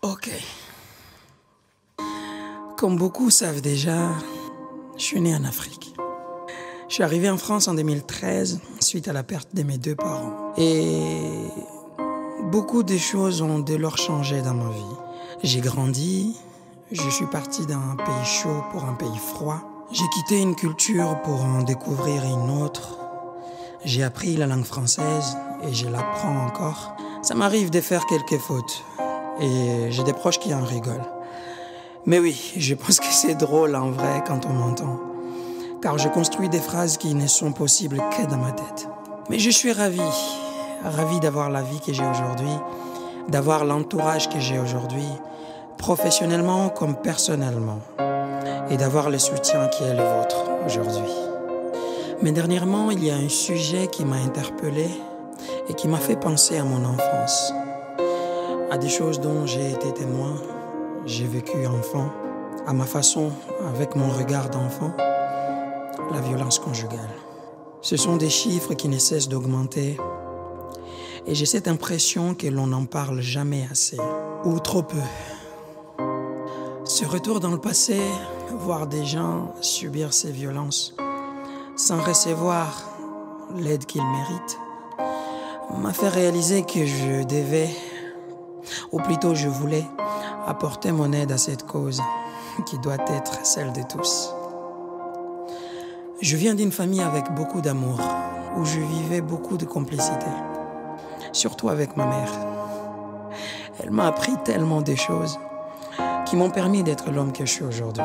Ok. Comme beaucoup savent déjà, je suis né en Afrique. Je suis arrivé en France en 2013 suite à la perte de mes deux parents. Et beaucoup de choses ont dès lors changé dans ma vie. J'ai grandi, je suis parti d'un pays chaud pour un pays froid. J'ai quitté une culture pour en découvrir une autre. J'ai appris la langue française et je l'apprends encore. Ça m'arrive de faire quelques fautes et j'ai des proches qui en rigolent. Mais oui, je pense que c'est drôle en vrai quand on m'entend. Car je construis des phrases qui ne sont possibles que dans ma tête. Mais je suis ravi d'avoir la vie que j'ai aujourd'hui, d'avoir l'entourage que j'ai aujourd'hui, professionnellement comme personnellement, et d'avoir le soutien qui est le vôtre aujourd'hui. Mais dernièrement, il y a un sujet qui m'a interpellé et qui m'a fait penser à mon enfance, à des choses dont j'ai été témoin, j'ai vécu enfant, à ma façon, avec mon regard d'enfant, la violence conjugale. Ce sont des chiffres qui ne cessent d'augmenter et j'ai cette impression que l'on n'en parle jamais assez, ou trop peu. Ce retour dans le passé, voir des gens subir ces violences sans recevoir l'aide qu'ils méritent, m'a fait réaliser que je devais, ou plutôt je voulais, apporter mon aide à cette cause qui doit être celle de tous. Je viens d'une famille avec beaucoup d'amour, où je vivais beaucoup de complicité, surtout avec ma mère. Elle m'a appris tellement de choses qui m'ont permis d'être l'homme que je suis aujourd'hui.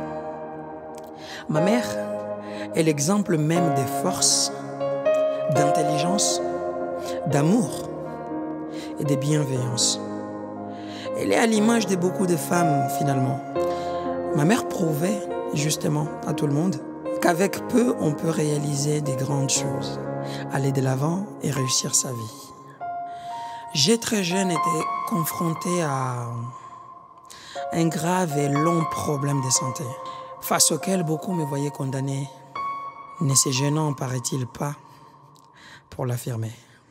Ma mère est l'exemple même de force, d'intelligence, d'amour et de bienveillance. Elle est à l'image de beaucoup de femmes finalement. Ma mère prouvait justement à tout le monde qu'avec peu, on peut réaliser des grandes choses, aller de l'avant et réussir sa vie. J'ai très jeune été confronté à un grave et long problème de santé, face auquel beaucoup me voyaient condamné, ne se gênant, paraît-il pas, pour l'affirmer.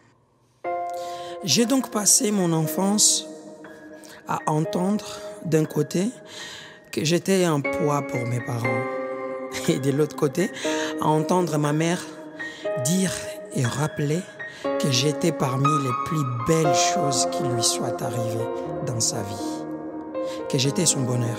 J'ai donc passé mon enfance à entendre d'un côté que j'étais un poids pour mes parents et de l'autre côté à entendre ma mère dire et rappeler que j'étais parmi les plus belles choses qui lui soient arrivées dans sa vie, que j'étais son bonheur.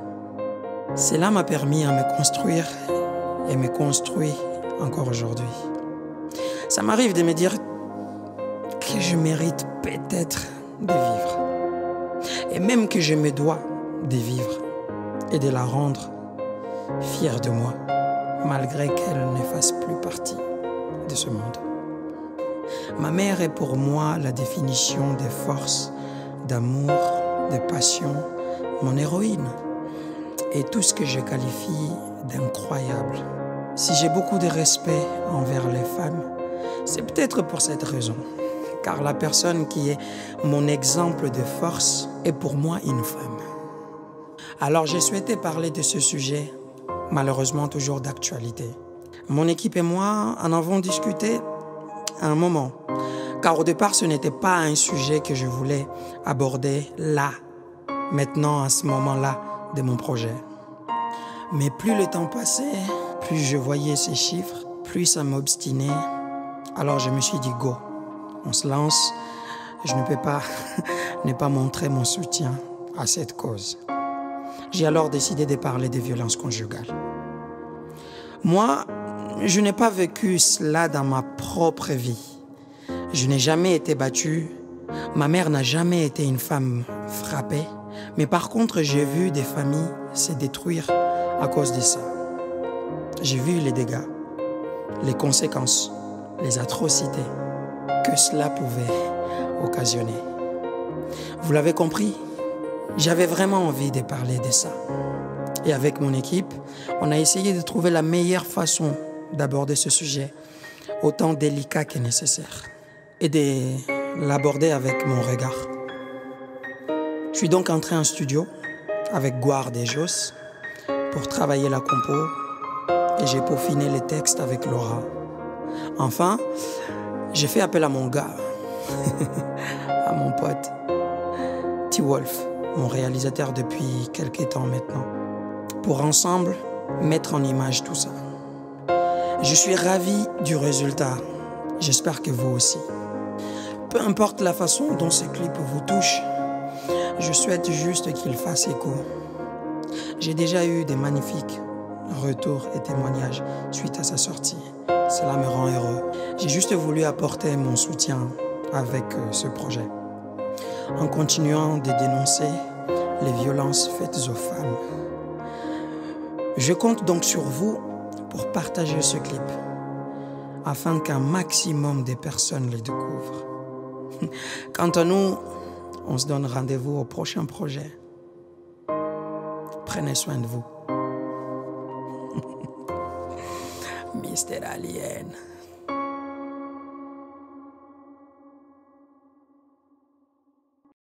Cela m'a permis à me construire et me construit encore aujourd'hui. Ça m'arrive de me dire que je mérite peut-être de vivre et même que je me dois de vivre et de la rendre fière de moi malgré qu'elle ne fasse plus partie de ce monde. Ma mère est pour moi la définition de force, d'amour, de passion, mon héroïne et tout ce que je qualifie d'incroyable. Si j'ai beaucoup de respect envers les femmes, c'est peut-être pour cette raison, car la personne qui est mon exemple de force est pour moi une femme. Alors j'ai souhaité parler de ce sujet, malheureusement toujours d'actualité. Mon équipe et moi en avons discuté un moment, car au départ ce n'était pas un sujet que je voulais aborder là, maintenant à ce moment-là de mon projet. Mais plus le temps passait, plus je voyais ces chiffres, plus ça m'obstinait. Alors je me suis dit go, on se lance, je ne peux pas ne pas montrer mon soutien à cette cause. J'ai alors décidé de parler des violences conjugales. Moi, je n'ai pas vécu cela dans ma propre vie. Je n'ai jamais été battue. Ma mère n'a jamais été une femme frappée. Mais par contre, j'ai vu des familles se détruire à cause de ça. J'ai vu les dégâts, les conséquences, les atrocités que cela pouvait occasionner. Vous l'avez compris, j'avais vraiment envie de parler de ça. Et avec mon équipe, on a essayé de trouver la meilleure façon d'aborder ce sujet, autant délicat que nécessaire, et de l'aborder avec mon regard. Je suis donc entré en studio avec Guard et Joss pour travailler la compo et j'ai peaufiné les textes avec Laura. Enfin, j'ai fait appel à mon gars, à mon pote, T-Wolf, mon réalisateur depuis quelques temps maintenant, pour ensemble mettre en image tout ça. Je suis ravi du résultat. J'espère que vous aussi. Peu importe la façon dont ce clip vous touche, je souhaite juste qu'il fasse écho. J'ai déjà eu des magnifiques retours et témoignages suite à sa sortie. Cela me rend heureux. J'ai juste voulu apporter mon soutien avec ce projet, en continuant de dénoncer les violences faites aux femmes. Je compte donc sur vous pour partager ce clip, afin qu'un maximum de personnes le découvrent. Quant à nous, on se donne rendez-vous au prochain projet. Prenez soin de vous. Mr. Alien.